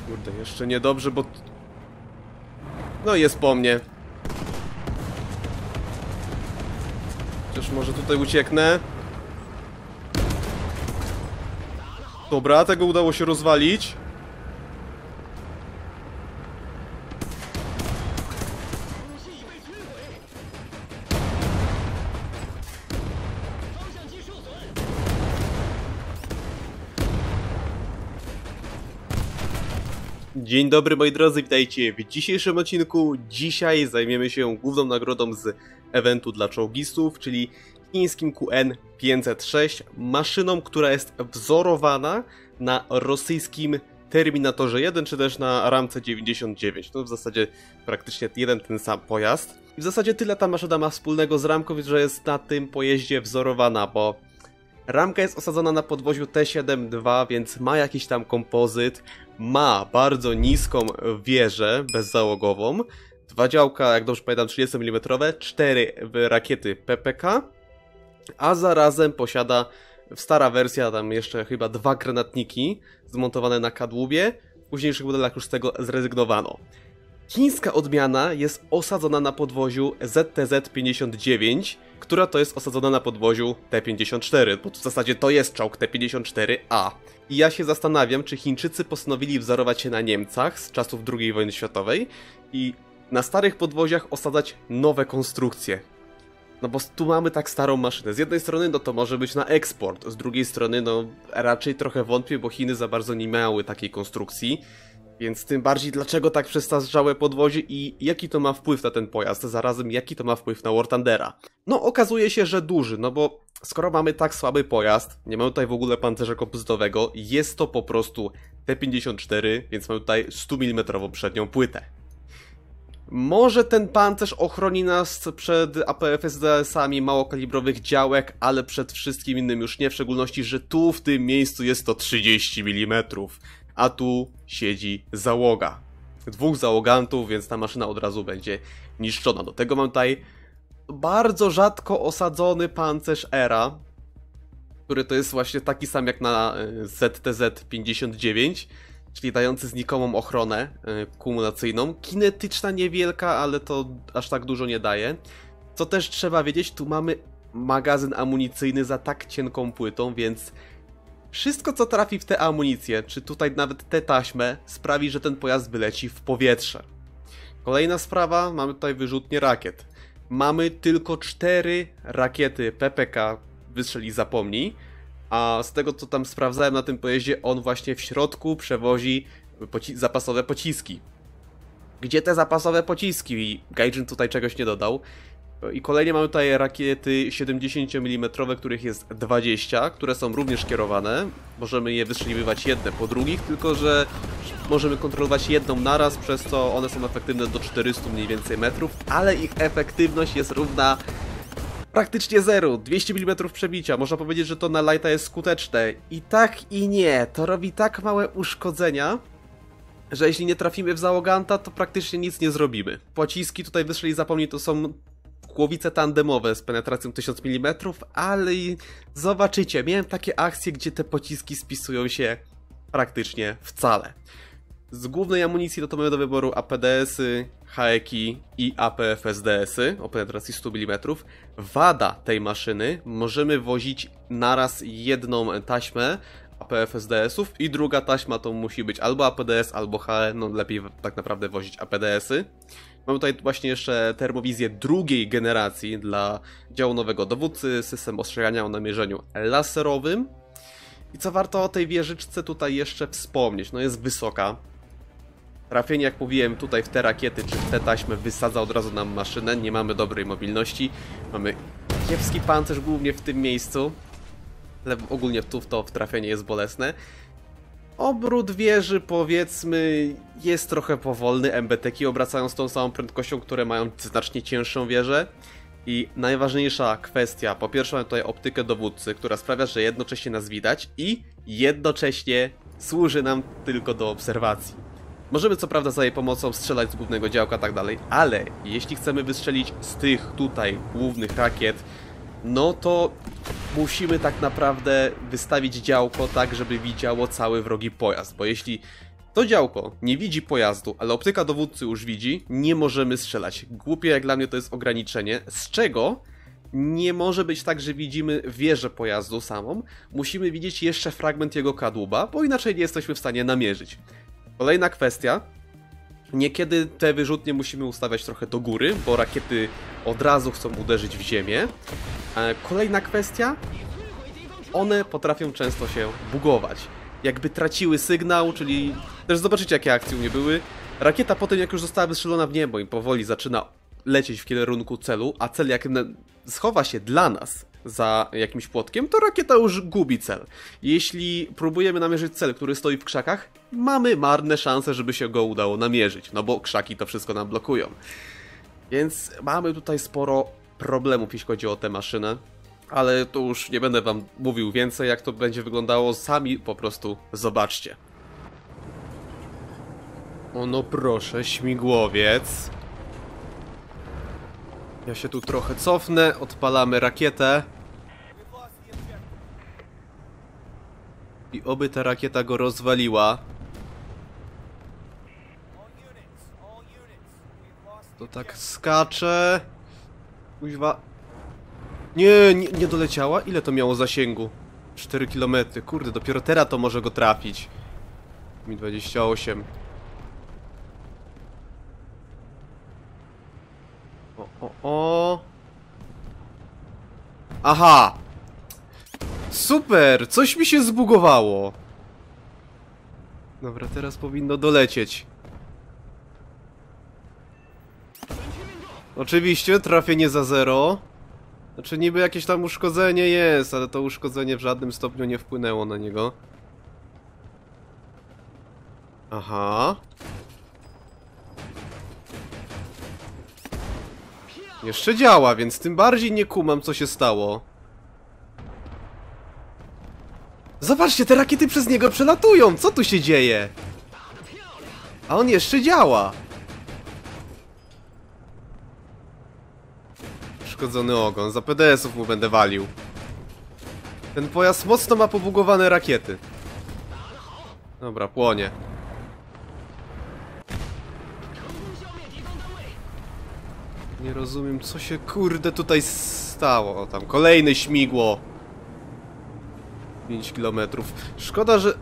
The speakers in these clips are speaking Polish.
Kurde, jeszcze niedobrze, bo... No jest po mnie. Chociaż może tutaj ucieknę. Dobra, tego udało się rozwalić. Dzień dobry moi drodzy, witajcie w dzisiejszym odcinku. Dzisiaj zajmiemy się główną nagrodą z eventu dla czołgistów, czyli chińskim QN506, maszyną, która jest wzorowana na rosyjskim Terminatorze 1, czy też na ramce 99. To w zasadzie praktycznie jeden ten sam pojazd. I w zasadzie tyle ta maszyna ma wspólnego z ramką, że jest na tym pojeździe wzorowana, bo ramka jest osadzona na podwoziu T-7-2, więc ma jakiś tam kompozyt, ma bardzo niską wieżę bezzałogową, 2 działka, jak dobrze pamiętam, 30 mm, 4 rakiety PPK, a zarazem posiada stara wersja, tam jeszcze chyba 2 granatniki zmontowane na kadłubie, w późniejszych modelach już z tego zrezygnowano. Chińska odmiana jest osadzona na podwoziu ZTZ-59, która to jest osadzona na podwoziu T-54, bo w zasadzie to jest czołg T-54A. I ja się zastanawiam, czy Chińczycy postanowili wzorować się na Niemcach z czasów II wojny światowej i na starych podwoziach osadzać nowe konstrukcje. No bo tu mamy tak starą maszynę. Z jednej strony no to może być na eksport, z drugiej strony no raczej trochę wątpię, bo Chiny za bardzo nie miały takiej konstrukcji. Więc tym bardziej dlaczego tak przestarzałe podwozie i jaki to ma wpływ na ten pojazd, zarazem jaki to ma wpływ na War Thundera. No okazuje się, że duży, no bo skoro mamy tak słaby pojazd, nie mamy tutaj w ogóle pancerza kompozytowego, jest to po prostu T-54, więc mamy tutaj 100 mm przednią płytę. Może ten pancerz ochroni nas przed APFSDS-ami małokalibrowych działek, ale przed wszystkim innym już nie, w szczególności, że tu w tym miejscu jest to 30 mm. A tu siedzi załoga. 2 załogantów, więc ta maszyna od razu będzie niszczona. Do tego mam tutaj bardzo rzadko osadzony pancerz ERA, który to jest właśnie taki sam jak na ZTZ-59, czyli dający znikomą ochronę kumulacyjną. Kinetyczna niewielka, ale to aż tak dużo nie daje. Co też trzeba wiedzieć, tu mamy magazyn amunicyjny za tak cienką płytą, więc wszystko co trafi w tę amunicję, czy tutaj nawet tę taśmę, sprawi, że ten pojazd wyleci w powietrze. Kolejna sprawa, mamy tutaj wyrzutnie rakiet. Mamy tylko 4 rakiety PPK, wystrzel i zapomnij, a z tego co tam sprawdzałem na tym pojeździe, on właśnie w środku przewozi zapasowe pociski. Gdzie te zapasowe pociski? Gaijin tutaj czegoś nie dodał. I kolejnie mamy tutaj rakiety 70 mm, których jest 20, które są również kierowane. Możemy je wystrzeliwać jedne po drugich, tylko że możemy kontrolować jedną naraz, przez co one są efektywne do 400 mniej więcej metrów, ale ich efektywność jest równa praktycznie zeru. 200 mm przebicia. Można powiedzieć, że to na lighta jest skuteczne. I tak i nie. To robi tak małe uszkodzenia, że jeśli nie trafimy w załoganta, to praktycznie nic nie zrobimy. Pociski tutaj wystrzeli zapomnij, to są głowice tandemowe z penetracją 1000 mm, ale zobaczycie, miałem takie akcje, gdzie te pociski spisują się praktycznie wcale. Z głównej amunicji to mamy do wyboru APDS-y, HEK-i i APFSDS-y o penetracji 100 mm. Wada tej maszyny, możemy wozić naraz jedną taśmę APFSDS-ów i druga taśma to musi być albo APDS, albo HE, no lepiej tak naprawdę wozić APDS-y. Mamy tutaj właśnie jeszcze termowizję drugiej generacji dla działu nowego dowódcy, system ostrzegania o namierzeniu laserowym. I co warto o tej wieżyczce tutaj jeszcze wspomnieć, no jest wysoka. Trafienie, jak mówiłem, tutaj w te rakiety czy w te taśmy wysadza od razu nam maszynę, nie mamy dobrej mobilności. Mamy kiepski pancerz głównie w tym miejscu, ale ogólnie tu w trafienie jest bolesne. Obrót wieży, powiedzmy, jest trochę powolny, MBT-ki obracają z tą samą prędkością, które mają znacznie cięższą wieżę. I najważniejsza kwestia, po pierwsze mamy tutaj optykę dowódcy, która sprawia, że jednocześnie nas widać i jednocześnie służy nam tylko do obserwacji. Możemy co prawda za jej pomocą strzelać z głównego działka i tak dalej, ale jeśli chcemy wystrzelić z tych tutaj głównych rakiet, no to musimy tak naprawdę wystawić działko tak, żeby widziało cały wrogi pojazd, bo jeśli To działko nie widzi pojazdu, ale optyka dowódcy już widzi, nie możemy strzelać. Głupie jak dla mnie to jest ograniczenie, z czego nie może być tak, że widzimy wieżę pojazdu samą. Musimy widzieć jeszcze fragment jego kadłuba, bo inaczej nie jesteśmy w stanie namierzyć. Kolejna kwestia. Niekiedy te wyrzutnie musimy ustawiać trochę do góry, bo rakiety od razu chcą uderzyć w ziemię. Kolejna kwestia. One potrafią często się bugować. Jakby traciły sygnał, czyli też zobaczycie jakie akcje u mnie były. Rakieta potem jak już została wystrzelona w niebo i powoli zaczyna lecieć w kierunku celu, a cel jak schowa się dla nas za jakimś płotkiem, to rakieta już gubi cel. Jeśli próbujemy namierzyć cel, który stoi w krzakach, mamy marne szanse, żeby się go udało namierzyć, no bo krzaki to wszystko nam blokują. Więc mamy tutaj sporo problemów, jeśli chodzi o tę maszynę. Ale to już nie będę wam mówił więcej, jak to będzie wyglądało, sami po prostu zobaczcie. O no proszę, śmigłowiec. Ja się tu trochę cofnę, odpalamy rakietę. I oby ta rakieta go rozwaliła. To tak skacze. Kuźwa. Nie doleciała? Ile to miało zasięgu? 4 km. Kurde, dopiero teraz to może go trafić. Mi 28. O. Aha! Super! Coś mi się zbugowało. Dobra, teraz powinno dolecieć. Oczywiście, trafienie za 0. Znaczy niby jakieś tam uszkodzenie jest, ale to uszkodzenie w żadnym stopniu nie wpłynęło na niego. Aha. Jeszcze działa, więc tym bardziej nie kumam, co się stało. Zobaczcie, te rakiety przez niego przelatują! Co tu się dzieje? A on jeszcze działa. Uszkodzony ogon. Za PDS-ów mu będę walił. Ten pojazd mocno ma pobugowane rakiety. Dobra, płonie. Nie rozumiem, co się kurde tutaj stało. O, tam kolejne śmigło. 5 km. Szkoda, że...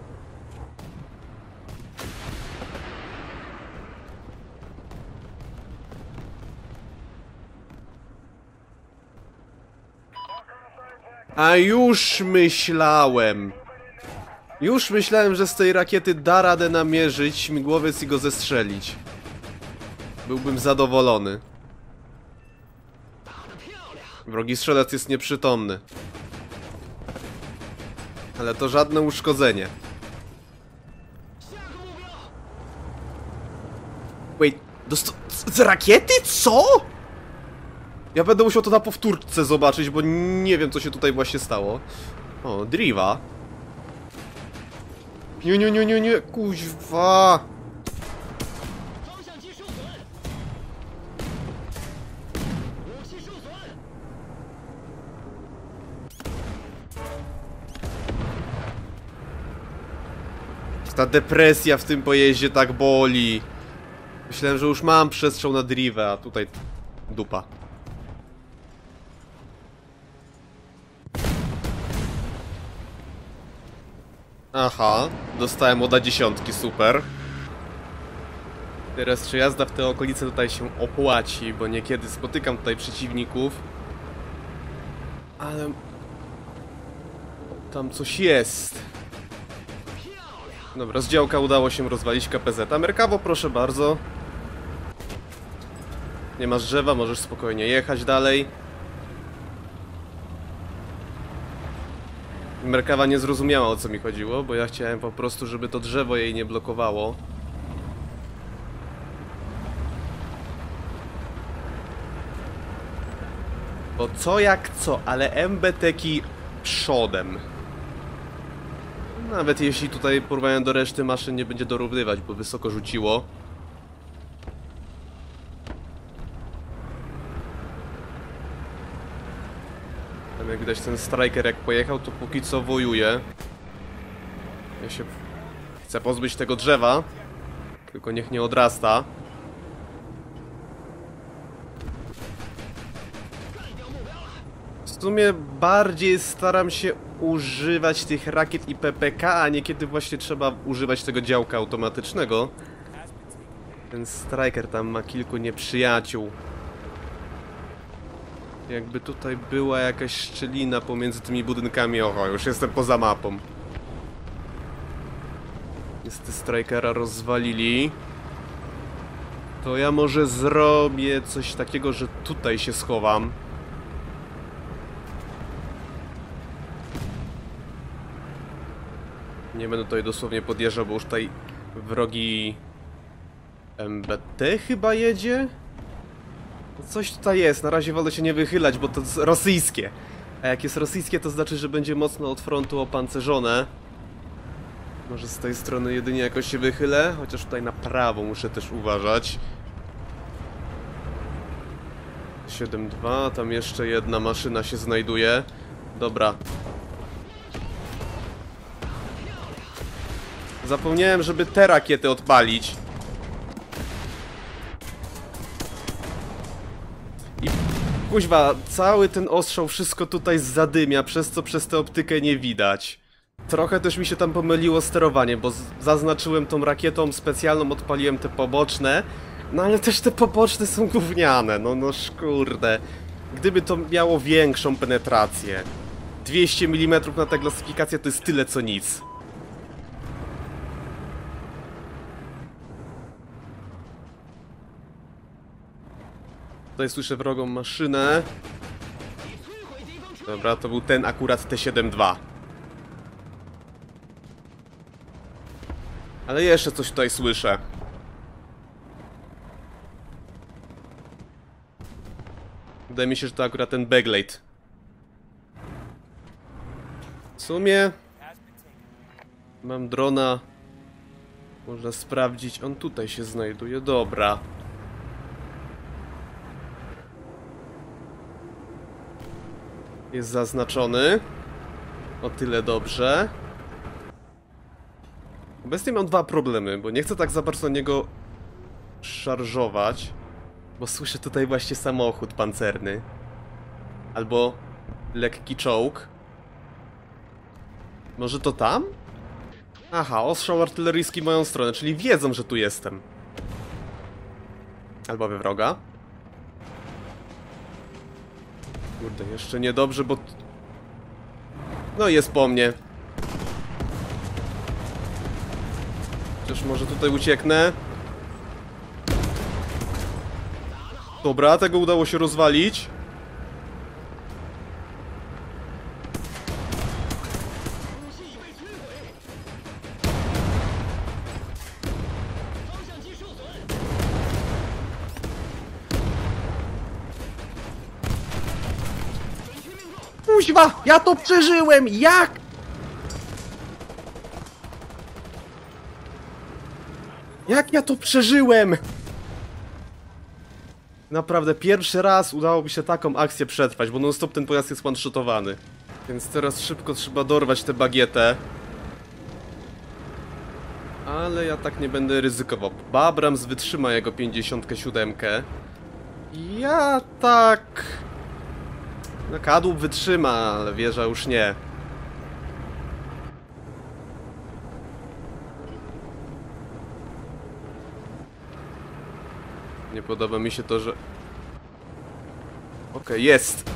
A już myślałem, że z tej rakiety da radę namierzyć śmigłowiec i go zestrzelić. Byłbym zadowolony. Wrogi strzelec jest nieprzytomny. Ale to żadne uszkodzenie. Wait, z rakiety? Co? Ja będę musiał to na powtórce zobaczyć, bo nie wiem, co się tutaj właśnie stało. O, Driva. Nie, kuźwa. Ta depresja w tym pojeździe tak boli. Myślałem, że już mam przestrzał na Drivę, a tutaj dupa. Aha, dostałem od A10, super. Teraz czy jazda w te okolice tutaj się opłaci, bo niekiedy spotykam tutaj przeciwników. Ale... tam coś jest. Dobra, z działka udało się rozwalić KPZ. Merkawo, proszę bardzo. Nie masz drzewa, możesz spokojnie jechać dalej. Merkawa nie zrozumiała, o co mi chodziło, bo ja chciałem po prostu, żeby to drzewo jej nie blokowało. Bo co jak co, ale MBT-ki przodem. Nawet jeśli tutaj porównanie do reszty maszyn nie będzie dorównywać, bo wysoko rzuciło. Tam jak widać ten Striker jak pojechał, to póki co wojuje. Ja się Chcę pozbyć tego drzewa. Tylko niech nie odrasta. W sumie bardziej staram się używać tych rakiet i PPK, a niekiedy właśnie trzeba używać tego działka automatycznego. Ten Striker tam ma kilku nieprzyjaciół. Jakby tutaj była jakaś szczelina pomiędzy tymi budynkami. Oho, już jestem poza mapą. Niestety Strikera rozwalili. To ja może zrobię coś takiego, że tutaj się schowam. Nie będę tutaj dosłownie podjeżdżał, bo już tutaj wrogi MBT chyba jedzie? No coś tutaj jest, na razie wolę się nie wychylać, bo to jest rosyjskie. A jak jest rosyjskie, to znaczy, że będzie mocno od frontu opancerzone. Może z tej strony jedynie jakoś się wychylę, chociaż tutaj na prawo muszę też uważać. 7-2, tam jeszcze jedna maszyna się znajduje. Dobra. Zapomniałem, żeby te rakiety odpalić. I kuźwa, cały ten ostrzał wszystko tutaj zadymia, przez co przez tę optykę nie widać. Trochę też mi się tam pomyliło sterowanie, bo zaznaczyłem tą rakietą specjalną, odpaliłem te poboczne. No ale też te poboczne są gówniane, no kurde. Gdyby to miało większą penetrację. 200 mm na tę klasyfikację to jest tyle co nic. Tutaj słyszę wrogą maszynę. Dobra, to był ten akurat T-72. Ale jeszcze coś tutaj słyszę. Wydaje mi się, że to akurat ten Baglade. W sumie mam drona. Można sprawdzić. On tutaj się znajduje. Dobra. Jest zaznaczony. O tyle dobrze. Obecnie mam dwa problemy, bo nie chcę tak za bardzo na niego szarżować. Bo słyszę tutaj właśnie samochód pancerny. Albo lekki czołg. Może to tam? Aha, ostrzał artyleryjski w moją stronę, czyli wiedzą, że tu jestem. Albo we wroga. Kurde, jeszcze niedobrze, bo... No jest po mnie. Chociaż może tutaj ucieknę. Dobra, tego udało się rozwalić. Kuźwa, ja to przeżyłem! Jak? Jak ja to przeżyłem? Naprawdę, pierwszy raz udało mi się taką akcję przetrwać, bo non-stop ten pojazd jest one-shotowany. Więc teraz szybko trzeba dorwać tę bagietę. Ale ja tak nie będę ryzykował. Abrams wytrzyma jego 57. Ja tak... No kadłub wytrzyma, ale wieża już nie. Nie podoba mi się to, że... Okej, jest!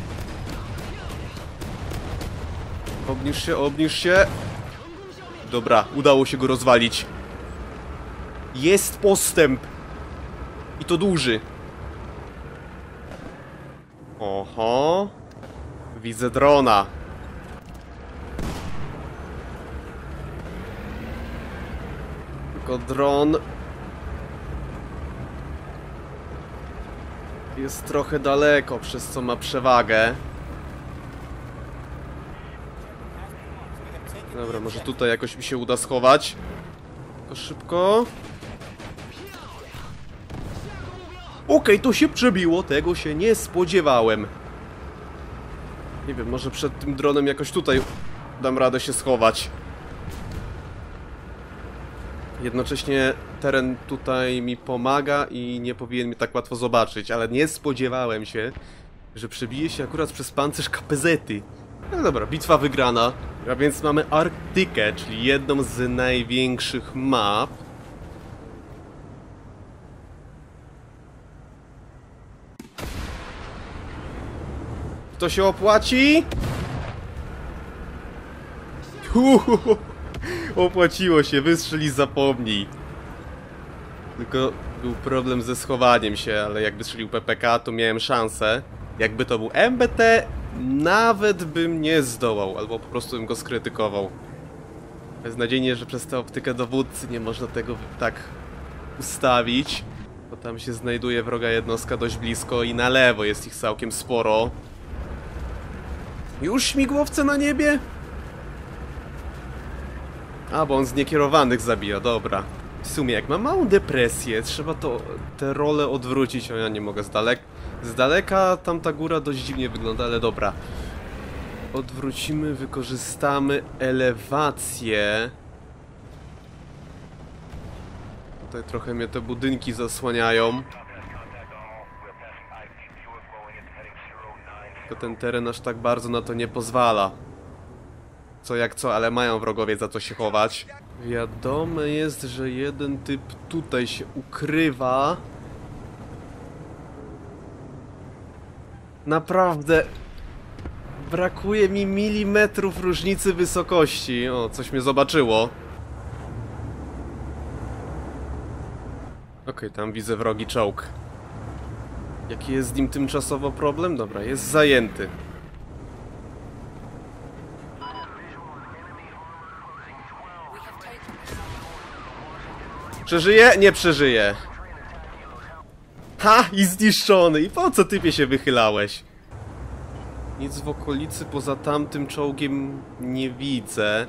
Obniż się, obniż się! Dobra, udało się go rozwalić. Jest postęp! I to duży. Oho. Widzę drona. Tylko dron... jest trochę daleko, przez co ma przewagę. Dobra, może tutaj jakoś mi się uda schować. Tylko szybko. Okej, to się przebiło, tego się nie spodziewałem. Nie wiem, może przed tym dronem jakoś tutaj dam radę się schować. Jednocześnie teren tutaj mi pomaga i nie powinien mnie tak łatwo zobaczyć, ale nie spodziewałem się, że przebije się akurat przez pancerz KPZ-y. No dobra, bitwa wygrana. A więc mamy Arktykę, czyli jedną z największych map. To się opłaci? Opłaciło się, wystrzeli i zapomnij. Tylko był problem ze schowaniem się, ale jakby strzelił PPK, to miałem szansę. Jakby to był MBT, nawet bym nie zdołał, albo po prostu bym go skrytykował. Beznadziejnie, że przez tę optykę dowódcy nie można tego tak ustawić, bo tam się znajduje wroga jednostka dość blisko i na lewo jest ich całkiem sporo. Już śmigłowce na niebie? A, bo on z niekierowanych zabija, dobra. W sumie, jak mam małą depresję, trzeba te role odwrócić. O, ja nie mogę z daleka tamta góra dość dziwnie wygląda, ale dobra. Odwrócimy, wykorzystamy elewację. Tutaj trochę mnie te budynki zasłaniają. Tylko ten teren aż tak bardzo na to nie pozwala. Co jak co, ale mają wrogowie za co się chować. Wiadome jest, że jeden typ tutaj się ukrywa. Naprawdę brakuje mi milimetrów różnicy wysokości. O, coś mnie zobaczyło. Okej, tam widzę wrogi czołg. Jaki jest z nim tymczasowo problem? Dobra, jest zajęty. Przeżyje? Nie przeżyje. Ha! I zniszczony! I po co typie się wychylałeś? Nic w okolicy poza tamtym czołgiem nie widzę.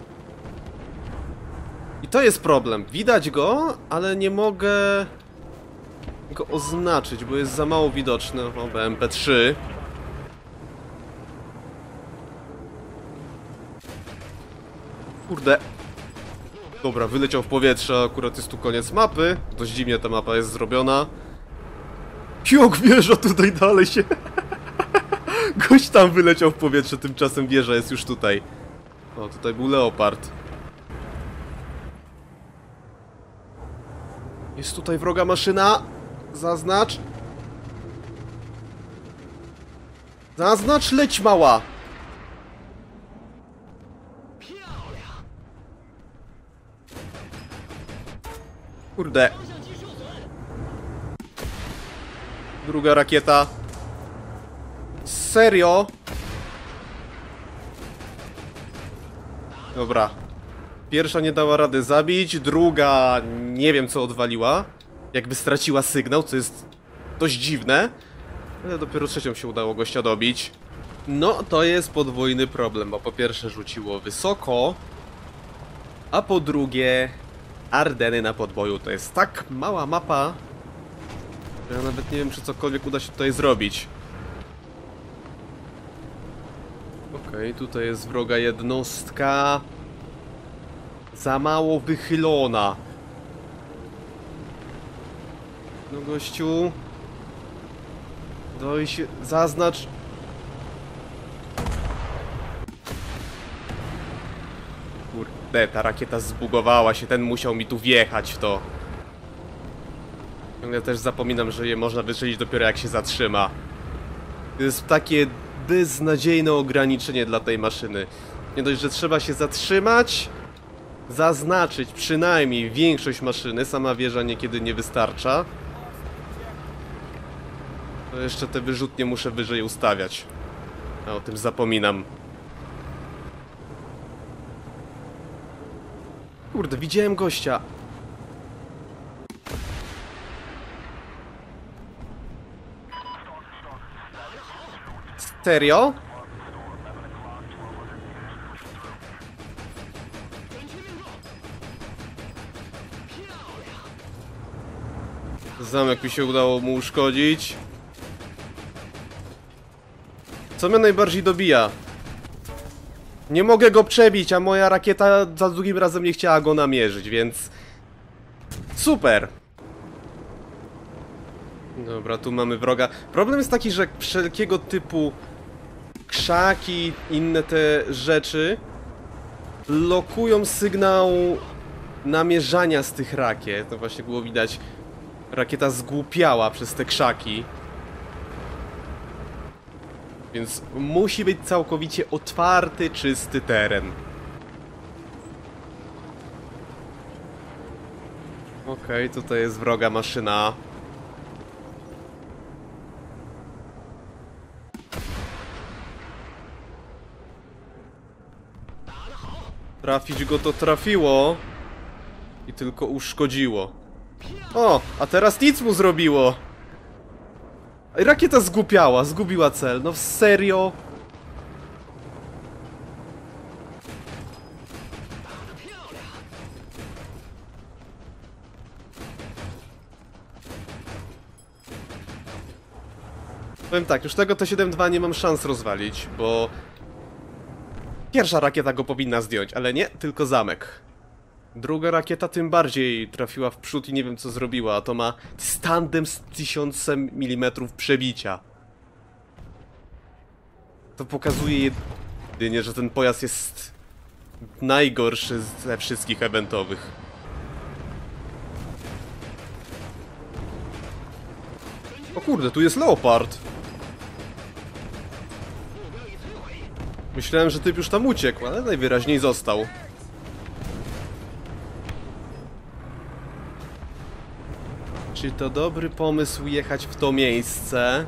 I to jest problem. Widać go, ale nie mogę go oznaczyć, bo jest za mało widoczny. O, BMP-3. Kurde. Dobra, wyleciał w powietrze, akurat jest tu koniec mapy. Dość dziwnie ta mapa jest zrobiona. Jak wieża tutaj dalej się... Gość tam wyleciał w powietrze, tymczasem wieża jest już tutaj. O, tutaj był Leopard. Jest tutaj wroga maszyna. Zaznacz. Zaznacz, leć mała. Kurde. Druga rakieta. Serio? Dobra. Pierwsza nie dała rady zabić, druga nie wiem co odwaliła. Jakby straciła sygnał, co jest dość dziwne. Ale dopiero trzecią się udało gościa dobić. No, to jest podwójny problem, bo po pierwsze rzuciło wysoko, a po drugie Ardeny na podboju. To jest tak mała mapa, że ja nawet nie wiem, czy cokolwiek uda się tutaj zrobić. Okej, tutaj jest wroga jednostka. Za mało wychylona. No gościu. Doj się, zaznacz. Kurde, ta rakieta zbugowała się, ten musiał mi tu wjechać w to. Ja też zapominam, że je można wystrzelić dopiero jak się zatrzyma. To jest takie beznadziejne ograniczenie dla tej maszyny. Nie dość, że trzeba się zatrzymać, zaznaczyć przynajmniej większość maszyny, sama wieża niekiedy nie wystarcza. To jeszcze te wyrzutnie muszę wyżej ustawiać. A o tym zapominam. Kurde, widziałem gościa. Serio? Zamek mi się udało mu uszkodzić. Co mnie najbardziej dobija? Nie mogę go przebić, a moja rakieta za drugim razem nie chciała go namierzyć, więc Super! Dobra, tu mamy wroga. Problem jest taki, że wszelkiego typu krzaki, inne te rzeczy lokują sygnał namierzania z tych rakiet. To właśnie było widać. Rakieta zgłupiała przez te krzaki. Więc musi być całkowicie otwarty, czysty teren. Okej, tutaj jest wroga maszyna. Trafić go to trafiło. I tylko uszkodziło. O, a teraz nic mu zrobiło. Rakieta zgłupiała, zgubiła cel. No serio? Powiem tak, już tego T-72 nie mam szans rozwalić, bo pierwsza rakieta go powinna zdjąć, ale nie, tylko zamek. Druga rakieta tym bardziej trafiła w przód i nie wiem co zrobiła, a to ma tandem z 1000 mm przebicia. To pokazuje jedynie, że ten pojazd jest najgorszy ze wszystkich eventowych. O kurde, tu jest Leopard. Myślałem, że typ już tam uciekł, ale najwyraźniej został. Czy to dobry pomysł jechać w to miejsce?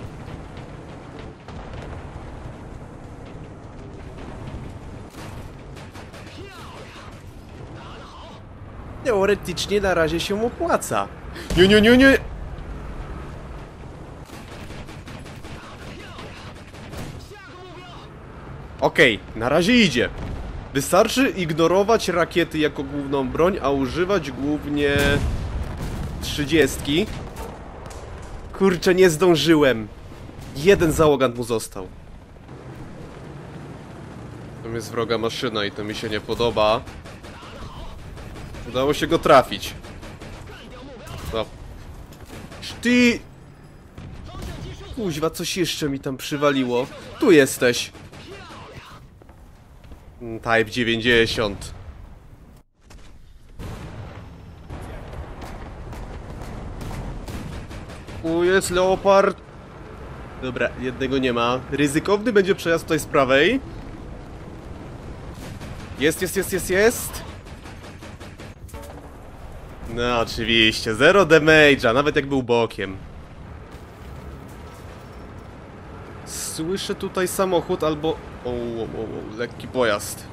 Teoretycznie na razie się opłaca. Nie, nie, nie, nie! Okej, na razie idzie. Wystarczy ignorować rakiety jako główną broń, a używać głównie 30. Kurczę, nie zdążyłem. Jeden załogant mu został. Tam jest wroga maszyna i to mi się nie podoba. Udało się go trafić. No. Ty! Kuźwa, coś jeszcze mi tam przywaliło. Tu jesteś. Type 90. Tu jest Leopard. Dobra, jednego nie ma. Ryzykowny będzie przejazd tutaj z prawej. Jest, jest, jest, jest, jest. No oczywiście, zero damage'a, nawet jak był bokiem. Słyszę tutaj samochód albo... O, lekki pojazd.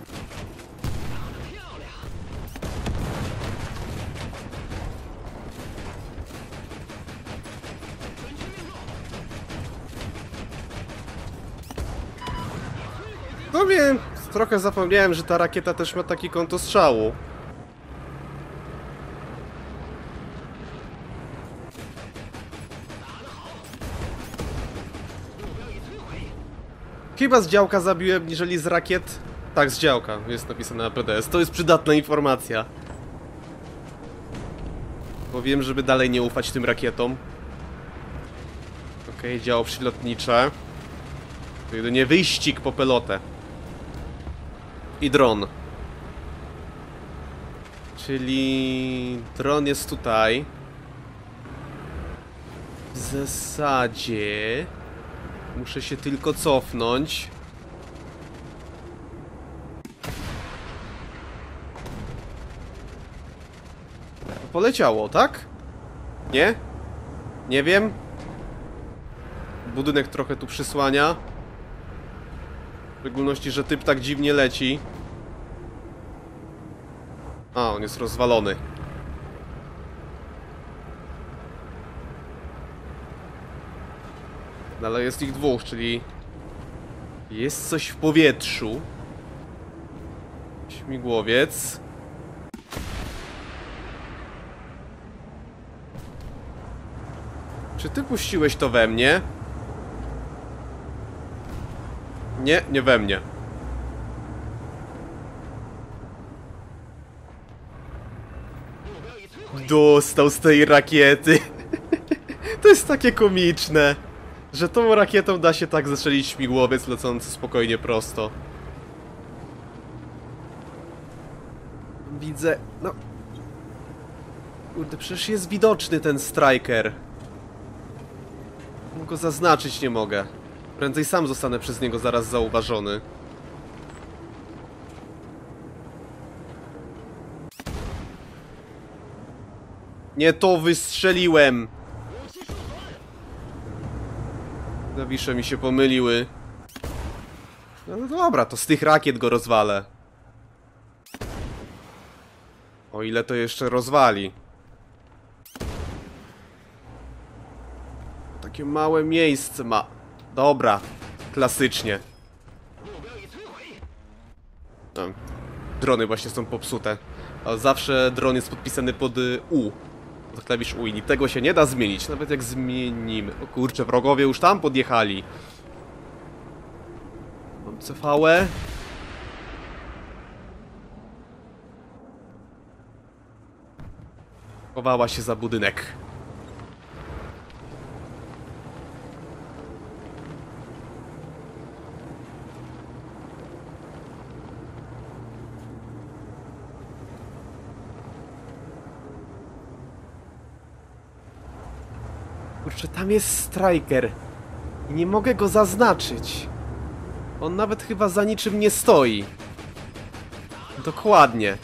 No wiem, trochę zapomniałem, że ta rakieta też ma taki kąt strzału. Chyba z działka zabiłem, niżeli z rakiet. Tak, z działka. Jest napisane na PDS. To jest przydatna informacja. Bo wiem, żeby dalej nie ufać tym rakietom. Okej, działo przylotnicze. To jedynie wyścig po pelotę. I dron. Czyli... dron jest tutaj. W zasadzie... muszę się tylko cofnąć. Poleciało, tak? Nie? Nie wiem. Budynek trochę tu przysłania. W szczególności, że typ tak dziwnie leci. A, on jest rozwalony. No, ale jest ich dwóch, czyli... jest coś w powietrzu. Śmigłowiec. Czy ty puściłeś to we mnie? Nie, nie we mnie. Dostał z tej rakiety. To jest takie komiczne, że tą rakietą da się tak zestrzelić śmigłowiec lecący spokojnie prosto. Widzę, no... Kurde, przecież jest widoczny ten striker. Go zaznaczyć nie mogę. Prędzej sam zostanę przez niego zaraz zauważony. Nie to wystrzeliłem! Klawisze mi się pomyliły. No dobra, to z tych rakiet go rozwalę. O ile to jeszcze rozwali. Takie małe miejsce ma. Dobra, klasycznie. No, drony właśnie są popsute. Ale zawsze dron jest podpisany pod U. Pod klawisz U i tego się nie da zmienić, nawet jak zmienimy. O kurczę, wrogowie już tam podjechali. Mam CV. Chowała się za budynek. Kurczę, tam jest striker. I nie mogę go zaznaczyć. On nawet chyba za niczym nie stoi. Dokładnie.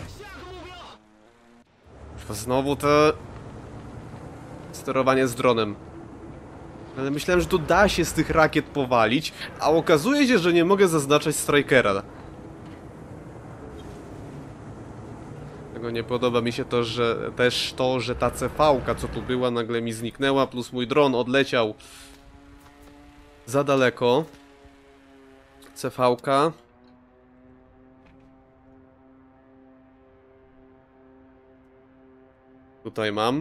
Znowu to... sterowanie z dronem. Ale myślałem, że tu da się z tych rakiet powalić, a okazuje się, że nie mogę zaznaczać strikera. Tego nie podoba mi się to, że też to, że ta CV-ka, co tu była, nagle mi zniknęła, plus mój dron odleciał za daleko. CV-ka. Tutaj mam.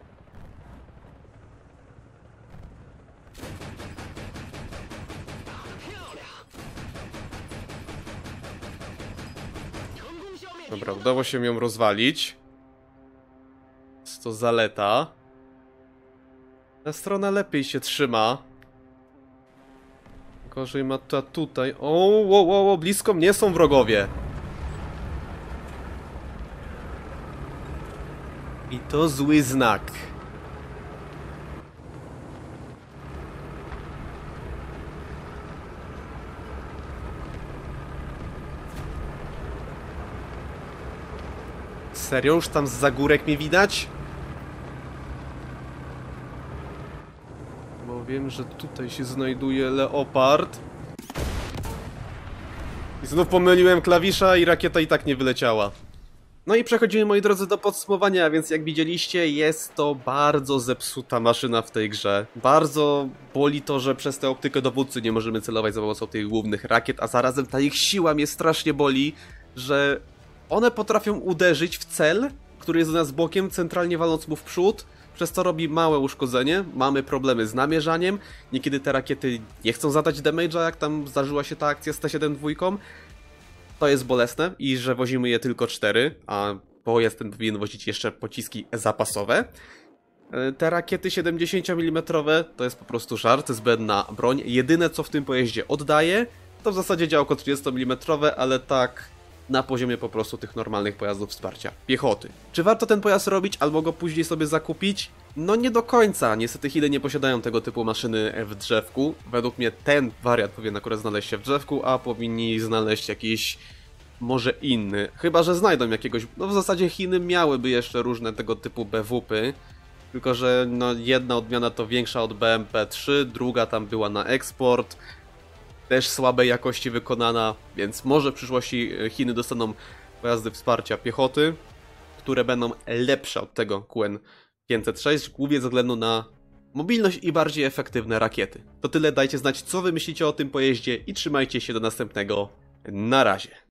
Dobra, udało się ją rozwalić. Jest to zaleta. Ta strona lepiej się trzyma. Gorzej ma ta tutaj. O, blisko mnie są wrogowie. I to zły znak. Serio? Już tam zza górek mnie widać? Bo wiem, że tutaj się znajduje Leopard. I znów pomyliłem klawisza i rakieta i tak nie wyleciała. No i przechodzimy, moi drodzy, do podsumowania, więc jak widzieliście, jest to bardzo zepsuta maszyna w tej grze. Bardzo boli to, że przez tę optykę dowódcy nie możemy celować za pomocą tych głównych rakiet, a zarazem ta ich siła mnie strasznie boli, że one potrafią uderzyć w cel, który jest do nas bokiem, centralnie waląc mu w przód, przez co robi małe uszkodzenie, mamy problemy z namierzaniem, niekiedy te rakiety nie chcą zadać damage'a, jak tam zdarzyła się ta akcja z T-7 To jest bolesne i że wozimy je tylko 4, a pojazd ten powinien wozić jeszcze pociski zapasowe. Te rakiety 70 mm to jest po prostu żart, zbędna broń. Jedyne co w tym pojeździe oddaje, to w zasadzie działko 30 mm, ale tak na poziomie po prostu tych normalnych pojazdów wsparcia piechoty. Czy warto ten pojazd robić albo go później sobie zakupić? No nie do końca, niestety Chiny nie posiadają tego typu maszyny w drzewku. Według mnie ten wariant powinien akurat znaleźć się w drzewku, a powinni znaleźć jakiś może inny. Chyba że znajdą jakiegoś, no w zasadzie Chiny miałyby jeszcze różne tego typu BWP, tylko że no jedna odmiana to większa od BMP-3, druga tam była na eksport, też słabej jakości wykonana, więc może w przyszłości Chiny dostaną pojazdy wsparcia piechoty, które będą lepsze od tego QN506, głównie ze względu na mobilność i bardziej efektywne rakiety. To tyle, dajcie znać co wy myślicie o tym pojeździe i trzymajcie się do następnego. Na razie.